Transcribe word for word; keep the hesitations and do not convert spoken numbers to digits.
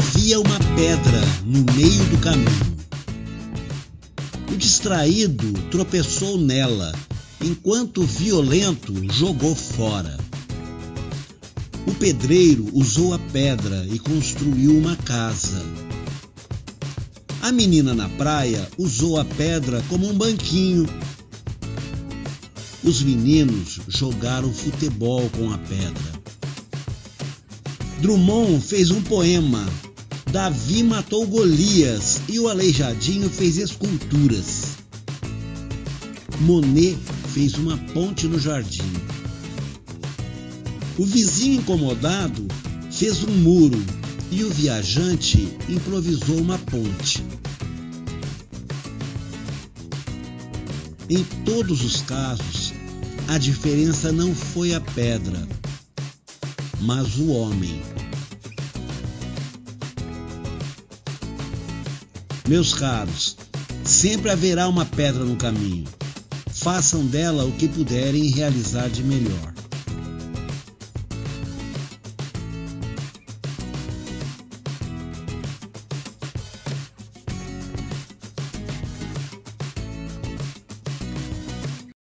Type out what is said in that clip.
Havia uma pedra no meio do caminho. O distraído tropeçou nela, enquanto o violento jogou fora. O pedreiro usou a pedra e construiu uma casa. A menina na praia usou a pedra como um banquinho. Os meninos jogaram futebol com a pedra. Drummond fez um poema. Davi matou Golias e o Aleijadinho fez esculturas. Monet fez uma ponte no jardim. O vizinho incomodado fez um muro e o viajante improvisou uma ponte. Em todos os casos, a diferença não foi a pedra, mas o homem. Meus caros, sempre haverá uma pedra no caminho. Façam dela o que puderem realizar de melhor.